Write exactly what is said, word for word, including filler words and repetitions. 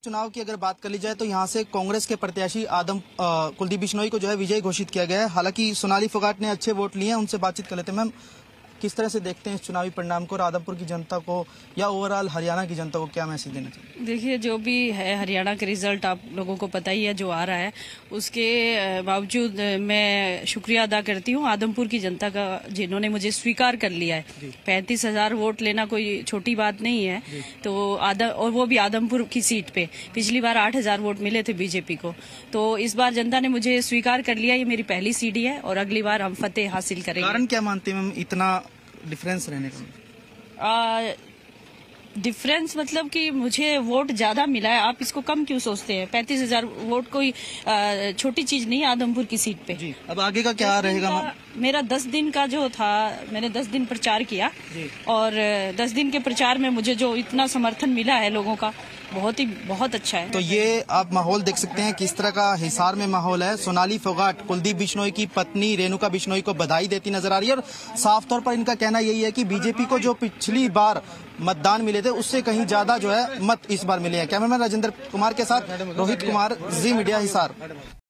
चुनाव की अगर बात कर ली जाए तो यहाँ से कांग्रेस के प्रत्याशी आदम आ, कुलदीप बिश्नोई को जो है विजयी घोषित किया गया है। हालांकि सोनाली फोगाट ने अच्छे वोट लिए हैं, उनसे बातचीत कर लेते हैं। मैम, किस तरह से देखते हैं इस चुनावी परिणाम को और आदमपुर की जनता को या ओवरऑल हरियाणा की जनता को क्या मैसेज देना चाहिए? देखिए, जो भी है हरियाणा के रिजल्ट आप लोगों को पता ही है जो आ रहा है, उसके बावजूद मैं शुक्रिया अदा करती हूँ आदमपुर की जनता का, जिन्होंने मुझे स्वीकार कर लिया है। पैंतीस हजार वोट लेना कोई छोटी बात नहीं है। तो आदम और वो भी आदमपुर की सीट पे पिछली बार आठ हजार वोट मिले थे बीजेपी को, तो इस बार जनता ने मुझे स्वीकार कर लिया। ये मेरी पहली सीढ़ी है और अगली बार हम फतेह हासिल करेंगे। कारण क्या मानते हैं मैम इतना डिफरेंस रहने का? डिफरेंस मतलब कि मुझे वोट ज्यादा मिला है, आप इसको कम क्यों सोचते हैं? पैंतीस हजार वोट कोई आ, छोटी चीज नहीं है आदमपुर की सीट पे। जी। अब आगे का क्या रहेगा? मेरा दस दिन का जो था, मैंने दस दिन प्रचार किया और दस दिन के प्रचार में मुझे जो इतना समर्थन मिला है लोगों का, बहुत ही बहुत अच्छा है। तो ये आप माहौल देख सकते हैं किस तरह का हिसार में माहौल है। सोनाली फोगाट कुलदीप बिश्नोई की पत्नी रेणुका बिश्नोई को बधाई देती नजर आ रही है और साफ तौर पर इनका कहना यही है कि बीजेपी को जो पिछली बार मतदान मिले थे उससे कहीं ज्यादा जो है मत इस बार मिले हैं। कैमरामैन राजेंद्र कुमार के साथ रोहित कुमार, जी मीडिया, हिसार।